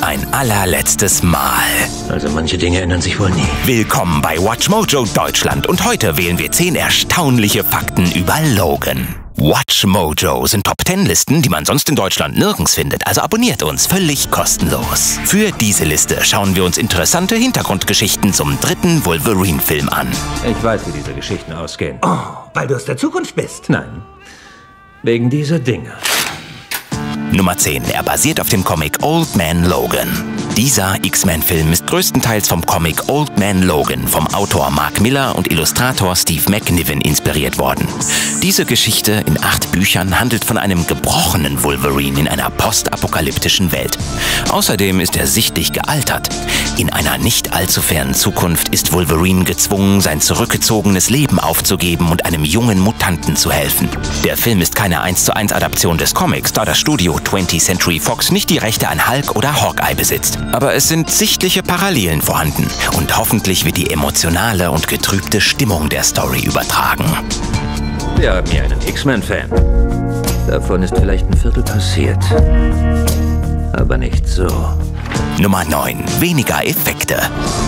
ein allerletztes Mal. Also manche Dinge ändern sich wohl nie. Willkommen bei WatchMojo Deutschland und heute wählen wir 10 erstaunliche Fakten über Logan. WatchMojo sind Top-10-Listen, die man sonst in Deutschland nirgends findet, also abonniert uns völlig kostenlos. Für diese Liste schauen wir uns interessante Hintergrundgeschichten zum 3. Wolverine-Film an. Ich weiß, wie diese Geschichten ausgehen. Oh, weil du aus der Zukunft bist? Nein, wegen dieser Dinge. Nummer 10. Er basiert auf dem Comic Old Man Logan. Dieser X-Men-Film ist größtenteils vom Comic Old Man Logan vom Autor Mark Millar und Illustrator Steve McNiven inspiriert worden. Diese Geschichte in 8 Büchern handelt von einem gebrochenen Wolverine in einer postapokalyptischen Welt. Außerdem ist er sichtlich gealtert. In einer nicht allzu fernen Zukunft ist Wolverine gezwungen, sein zurückgezogenes Leben aufzugeben und einem jungen Mutanten zu helfen. Der Film ist keine 1:1 Adaption des Comics, da das Studio 20th Century Fox nicht die Rechte an Hulk oder Hawkeye besitzt. Aber es sind sichtliche Parallelen vorhanden und hoffentlich wird die emotionale und getrübte Stimmung der Story übertragen. Wir haben hier einen X-Men-Fan. Davon ist vielleicht ein Viertel passiert. Aber nicht so. Nummer 9. Weniger Effekte.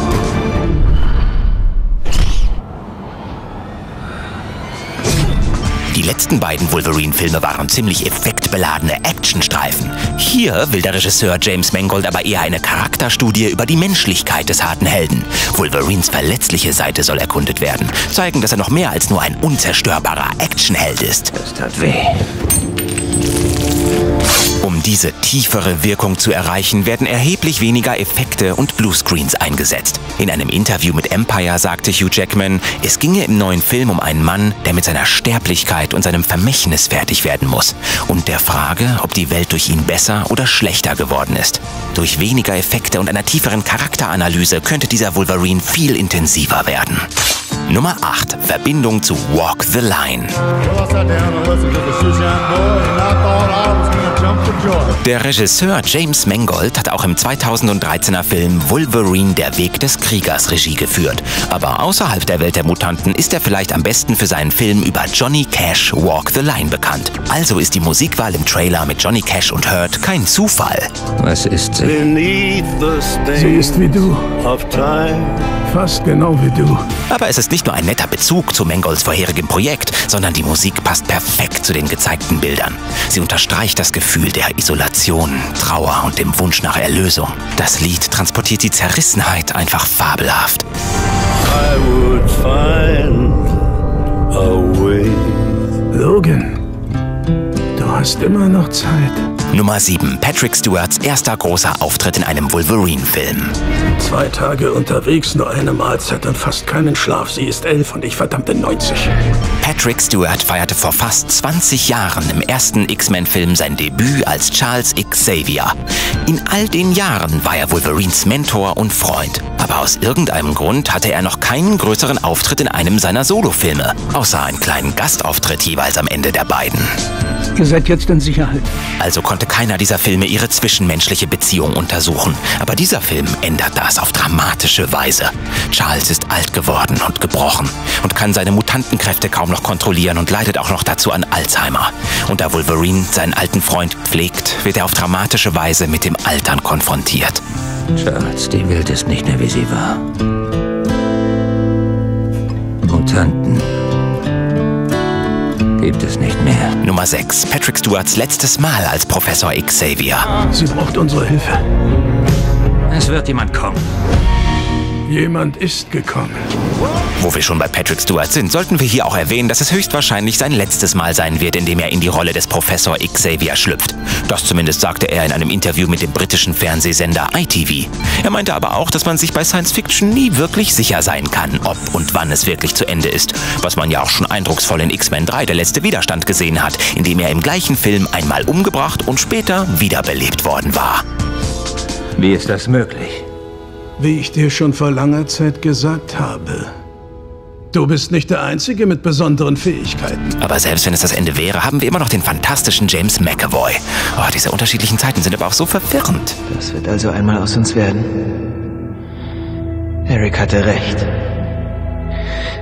Die letzten beiden Wolverine-Filme waren ziemlich effektbeladene Actionstreifen. Hier will der Regisseur James Mangold aber eher eine Charakterstudie über die Menschlichkeit des harten Helden. Wolverines verletzliche Seite soll erkundet werden, zeigen, dass er noch mehr als nur ein unzerstörbarer Actionheld ist. Das tat weh. Um diese tiefere Wirkung zu erreichen, werden erheblich weniger Effekte und Bluescreens eingesetzt. In einem Interview mit Empire sagte Hugh Jackman, es ginge im neuen Film um einen Mann, der mit seiner Sterblichkeit und seinem Vermächtnis fertig werden muss und der Frage, ob die Welt durch ihn besser oder schlechter geworden ist. Durch weniger Effekte und einer tieferen Charakteranalyse könnte dieser Wolverine viel intensiver werden. Nummer 8. Verbindung zu Walk the Line. Der Regisseur James Mangold hat auch im 2013er Film Wolverine – Der Weg des Kriegers Regie geführt. Aber außerhalb der Welt der Mutanten ist er vielleicht am besten für seinen Film über Johnny Cash Walk the Line bekannt. Also ist die Musikwahl im Trailer mit Johnny Cash und Hurt kein Zufall. Was ist sie? Sie ist wie du. Fast genau wie du. Aber es ist nicht nur ein netter Bezug zu Mangolds vorherigem Projekt, sondern die Musik passt perfekt zu den gezeigten Bildern. Sie unterstreicht das Gefühl der Isolation, Trauer und dem Wunsch nach Erlösung. Das Lied transportiert die Zerrissenheit einfach fabelhaft. Logan, du hast immer noch Zeit. Nummer 7. Patrick Stewarts erster großer Auftritt in einem Wolverine-Film. 2 Tage unterwegs, nur eine Mahlzeit und fast keinen Schlaf. Sie ist 11 und ich verdammte 90. Patrick Stewart feierte vor fast 20 Jahren im ersten X-Men-Film sein Debüt als Charles Xavier. In all den Jahren war er Wolverines Mentor und Freund. Aber aus irgendeinem Grund hatte er noch keinen größeren Auftritt in einem seiner Solofilme, außer einen kleinen Gastauftritt jeweils am Ende der beiden. Ihr seid jetzt in Sicherheit. Also konnte keiner dieser Filme ihre zwischenmenschliche Beziehung untersuchen. Aber dieser Film ändert das auf dramatische Weise. Charles ist alt geworden und gebrochen und kann seine Mutantenkräfte kaum noch kontrollieren und leidet auch noch dazu an Alzheimer. Und da Wolverine seinen alten Freund pflegt, wird er auf dramatische Weise mit dem Altern konfrontiert. Charles, die Welt ist nicht mehr, wie sie war. Mutanten gibt es nicht mehr. Nummer 6. Patrick Stewarts letztes Mal als Professor Xavier. Sie braucht unsere Hilfe. Es wird jemand kommen. Jemand ist gekommen. Wo wir schon bei Patrick Stewart sind, sollten wir hier auch erwähnen, dass es höchstwahrscheinlich sein letztes Mal sein wird, in dem er in die Rolle des Professor Xavier schlüpft. Das zumindest sagte er in einem Interview mit dem britischen Fernsehsender ITV. Er meinte aber auch, dass man sich bei Science Fiction nie wirklich sicher sein kann, ob und wann es wirklich zu Ende ist. Was man ja auch schon eindrucksvoll in X-Men 3, der letzte Widerstand, gesehen hat, in dem er im gleichen Film einmal umgebracht und später wiederbelebt worden war. Wie ist das möglich? Wie ich dir schon vor langer Zeit gesagt habe. Du bist nicht der Einzige mit besonderen Fähigkeiten. Aber selbst wenn es das Ende wäre, haben wir immer noch den fantastischen James McAvoy. Oh, diese unterschiedlichen Zeiten sind aber auch so verwirrend. Das wird also einmal aus uns werden. Eric hatte recht.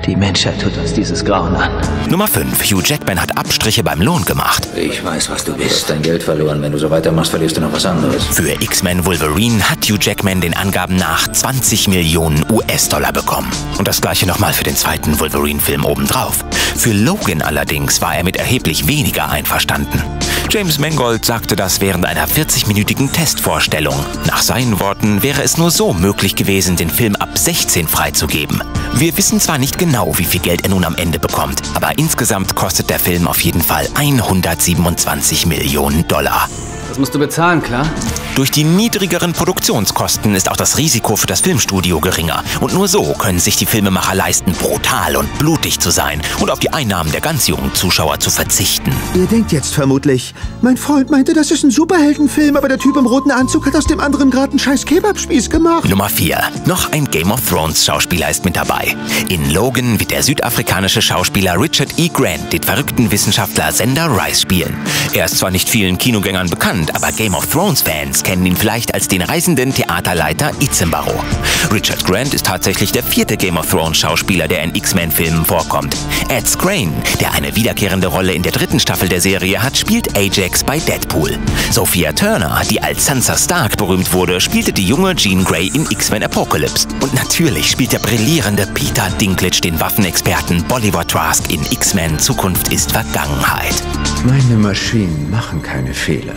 Die Menschheit tut uns dieses Grauen an. Nummer 5. Hugh Jackman hat Abstriche beim Lohn gemacht. Ich weiß, was du bist. Du hast dein Geld verloren. Wenn du so weitermachst, verlierst du noch was anderes. Für X-Men Wolverine hat Hugh Jackman den Angaben nach 20 Millionen US-Dollar bekommen. Und das gleiche nochmal für den zweiten Wolverine-Film obendrauf. Für Logan allerdings war er mit erheblich weniger einverstanden. James Mangold sagte das während einer 40-minütigen Testvorstellung. Nach seinen Worten wäre es nur so möglich gewesen, den Film ab 16 freizugeben. Wir wissen zwar nicht genau, wie viel Geld er nun am Ende bekommt, aber insgesamt kostet der Film auf jeden Fall 127 Millionen Dollar. Das musst du bezahlen, klar? Durch die niedrigeren Produktionskosten ist auch das Risiko für das Filmstudio geringer. Und nur so können sich die Filmemacher leisten, brutal und blutig zu sein und auf die Einnahmen der ganz jungen Zuschauer zu verzichten. Ihr denkt jetzt vermutlich, mein Freund meinte, das ist ein Superheldenfilm, aber der Typ im roten Anzug hat aus dem anderen gerade einen scheiß Kebabspieß gemacht. Nummer 4. Noch ein Game of Thrones Schauspieler ist mit dabei. In Logan wird der südafrikanische Schauspieler Richard E. Grant den verrückten Wissenschaftler Xander Rice spielen. Er ist zwar nicht vielen Kinogängern bekannt, aber Game of Thrones Fans kennen ihn vielleicht als den reisenden Theaterleiter Itzenbaro. Richard Grant ist tatsächlich der 4. Game of Thrones Schauspieler, der in X-Men-Filmen vorkommt. Ed Skrein, der eine wiederkehrende Rolle in der 3. Staffel der Serie hat, spielt Ajax bei Deadpool. Sophia Turner, die als Sansa Stark berühmt wurde, spielte die junge Jean Grey in X-Men Apocalypse. Und natürlich spielt der brillierende Peter Dinklage den Waffenexperten Bolivar Trask in X-Men Zukunft ist Vergangenheit. Meine Maschinen machen keine Fehler.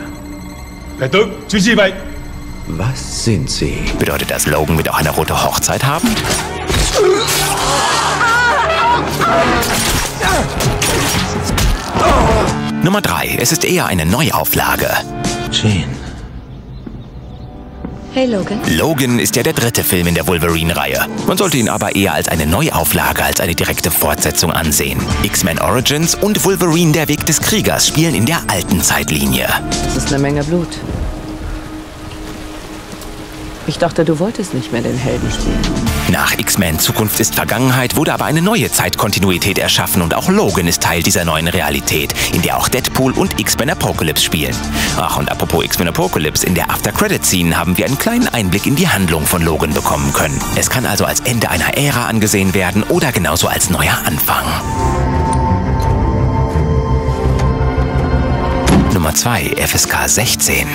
Was sind sie? Bedeutet das, Logan wird auch eine rote Hochzeit haben? Nummer 3. Es ist eher eine Neuauflage. Jean. Hey Logan. Logan ist ja der 3. Film in der Wolverine-Reihe. Man sollte ihn aber eher als eine Neuauflage als eine direkte Fortsetzung ansehen. X-Men Origins und Wolverine der Weg des Kriegers spielen in der alten Zeitlinie. Das ist eine Menge Blut. Ich dachte, du wolltest nicht mehr den Helden spielen. Nach X-Men Zukunft ist Vergangenheit wurde aber eine neue Zeitkontinuität erschaffen und auch Logan ist Teil dieser neuen Realität, in der auch Deadpool und X-Men Apocalypse spielen. Ach, und apropos X-Men Apocalypse, in der After-Credit-Scene haben wir einen kleinen Einblick in die Handlung von Logan bekommen können. Es kann also als Ende einer Ära angesehen werden oder genauso als neuer Anfang. Nummer 2, FSK 16.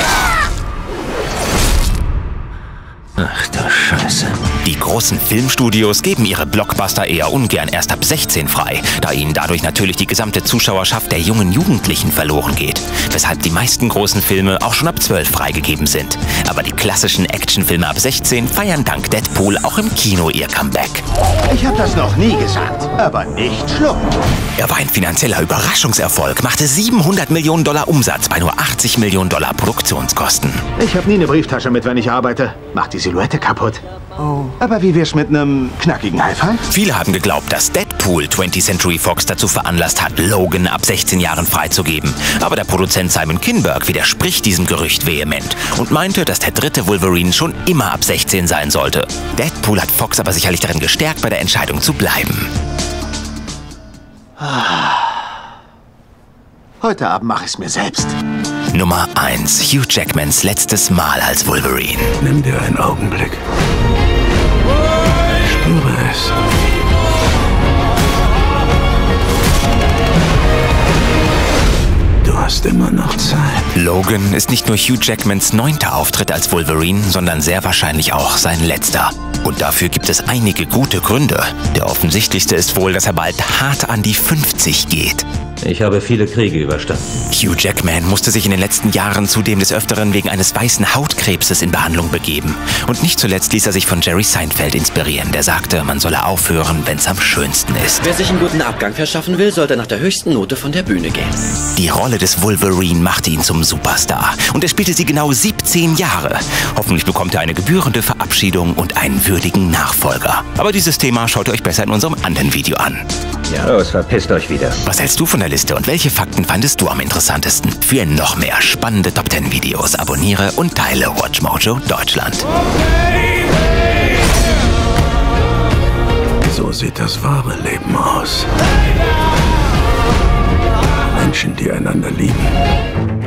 Ach du Scheiße. Die großen Filmstudios geben ihre Blockbuster eher ungern erst ab 16 frei, da ihnen dadurch natürlich die gesamte Zuschauerschaft der jungen Jugendlichen verloren geht, weshalb die meisten großen Filme auch schon ab 12 freigegeben sind. Aber die klassischen Actionfilme ab 16 feiern dank Deadpool auch im Kino ihr Comeback. Ich habe das noch nie gesagt, aber nicht schlucken. Er war ein finanzieller Überraschungserfolg, machte $700 Millionen Umsatz bei nur $80 Millionen Produktionskosten. Ich habe nie eine Brieftasche mit, wenn ich arbeite. Macht die Silhouette kaputt. Oh. Aber wie wär's mit einem knackigen High-Five? Viele haben geglaubt, dass Deadpool 20th Century Fox dazu veranlasst hat, Logan ab 16 Jahren freizugeben. Aber der Produzent Simon Kinberg widerspricht diesem Gerücht vehement und meinte, dass der 3. Wolverine schon immer ab 16 sein sollte. Deadpool hat Fox aber sicherlich darin gestärkt, bei der Entscheidung zu bleiben. Heute Abend mache ich es mir selbst. Nummer 1. Hugh Jackmans letztes Mal als Wolverine. Nimm dir einen Augenblick. Spüre es. Du hast immer noch Zeit. Logan ist nicht nur Hugh Jackmans 9. Auftritt als Wolverine, sondern sehr wahrscheinlich auch sein letzter. Und dafür gibt es einige gute Gründe. Der offensichtlichste ist wohl, dass er bald hart an die 50 geht. Ich habe viele Kriege überstanden. Hugh Jackman musste sich in den letzten Jahren zudem des Öfteren wegen eines weißen Hautkrebses in Behandlung begeben. Und nicht zuletzt ließ er sich von Jerry Seinfeld inspirieren, der sagte, man solle aufhören, wenn es am schönsten ist. Wer sich einen guten Abgang verschaffen will, sollte nach der höchsten Note von der Bühne gehen. Die Rolle des Wolverine machte ihn zum Superstar. Und er spielte sie genau 17 Jahre. Hoffentlich bekommt er eine gebührende Verabschiedung und einen würdigen Nachfolger. Aber dieses Thema schaut ihr euch besser in unserem anderen Video an. Ja, los, verpisst euch wieder. Was hältst du von der Liste und welche Fakten fandest du am interessantesten? Für noch mehr spannende Top 10 Videos abonniere und teile WatchMojo Deutschland. So sieht das wahre Leben aus. Menschen, die einander lieben.